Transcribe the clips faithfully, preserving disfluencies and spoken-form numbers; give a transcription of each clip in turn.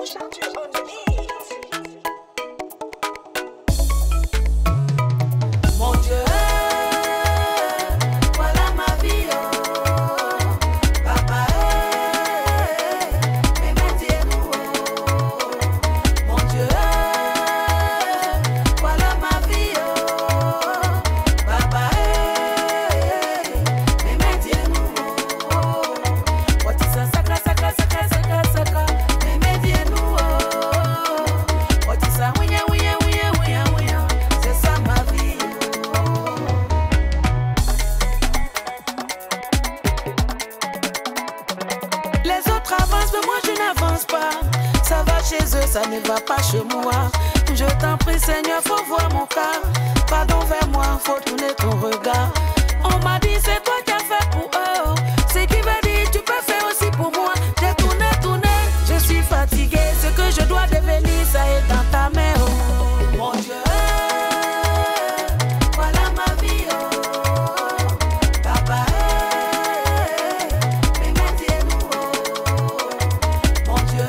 Mon Dieu, voilà ma vie, oh. Papa, mais maintenant, oh. Mon Dieu, voilà ma vie, oh. Papa, mais maintenant, oh. What is a saka, saka, saka, saka, saka, mais maintenant, oh. What is a ouya, ouya, ouya, ouya, ouya, c'est ça ma vie. Les autres avancent, mais moi je n'avance pas. Ça va chez eux, ça ne va pas chez moi. Je t'en prie Seigneur, faut voir mon cas. Pardon vers moi, faut tourner ton regard. On m'a dit c'est toi qui as fait pour eux. Ce qui veut dire tu peux faire aussi pour moi. J'ai tourné, tourné, je suis fatigué. Ce que je dois devenir, ça est dans ta main, oh. Mon Dieu, voilà ma vie, oh. Papa, mais maintenant, oh. Mon Dieu,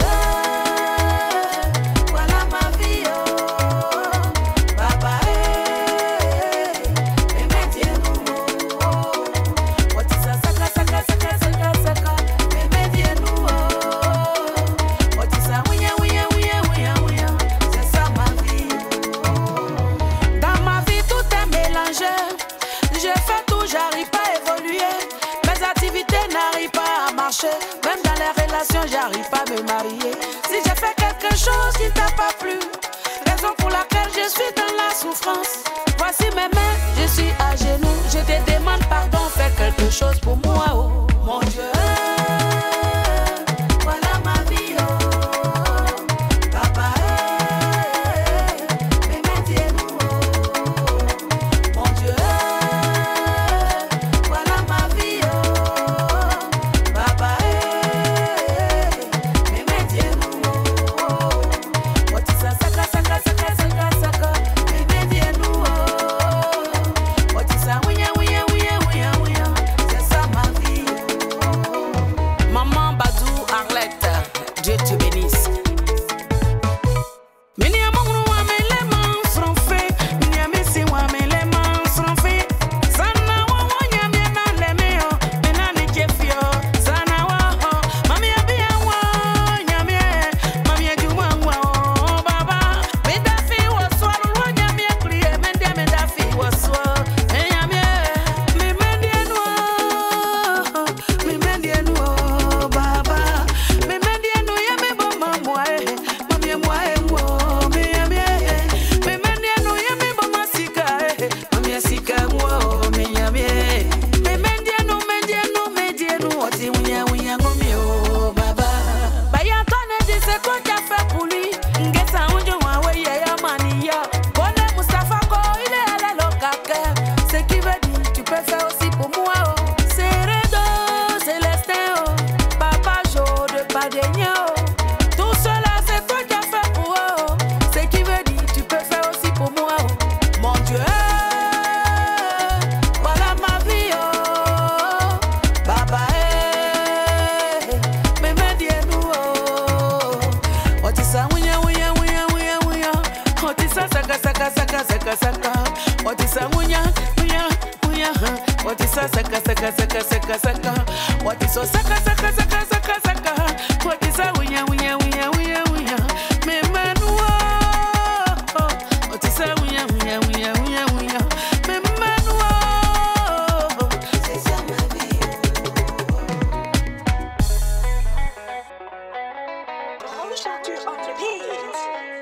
voilà ma vie, oh. Papa, mais maintenant, oh. What is a saka, saka, saka, saka, saka, mais maintenant, oh. What is a ouya, ouya, ouya, ouya, ouya, c'est ça ma vie. Dans ma vie tout est mélangé. J'ai fait tout, j'arrive pas à évoluer. Mes activités n'arrivent pas à marcher. Même dans les relations, j'arrive pas à me marier. Si j'ai fait quelque chose qui t'a pas plu, raison pour laquelle je suis dans la souffrance. Voici mes mains, je suis à genoux. Je te demande pardon, fais quelque chose pour moi, oh. Mon Dieu, voilà ma vie, oh. Papa, mais maintenant, oh. Mon Dieu, voilà ma vie, oh. Papa, mais maintenant, oh. What is a saka, saka, saka, saka, saka, mais maintenant, oh. What is a ouya, ouya, ouya, ouya, ouya, c'est ça ma vie, oh. Maman Badou Arlette, Dieu te bénisse. Mini among wa me le man from fe, mini amisi wa me le man from fe. Sana wa wa nya me na le me o, me na ni chefio. Sana wa ho, mami abia wa nya me, mami ajuma wa o baba. Me da fi wo so wa nya me kriye, me de me da fi wo so. Me nya me, me me de no, me me de no baba. Me me de no ya me bo mamwa e, mami amwa e mo. Me nya me, me me de no ya me bo masika e, mami asika mo. Me nya me, me me de no, me de no, me de no, oti unya unya ngomi o baba. Baya tone di se ko ja fait pour lui. Ngesa unjo wa we ye ya mania. Bonne Mustafa ko il est allé le caca. Ce qui veut dire tu peux faire aussi pour moi, oh. C'est Redo, Célestin, oh. Papa Jo de Padegna, oh. Tout cela c'est toi qui as fait pour eux, oh. Ce qui veut dire tu peux faire aussi pour moi, oh. Mon Dieu, voilà ma vie, oh. Baba, eh, me me die nous, oh. What is a ouya, ouya, ouya, ouya, ouya. What is a saka, saka, saka, saka, saka. What is a ouya, ouya, ouya. What is a saka, saka, saka, saka, saka. What is a saka, saka, saka, saka, saka. What is a ouya, ouya, ouya, ouya, ouya. Me me nous, oh. What is a ouya, ouya, ouya, ouya, ouya. Me me nous, oh. C'est ça ma vie. Who shot you on the beat?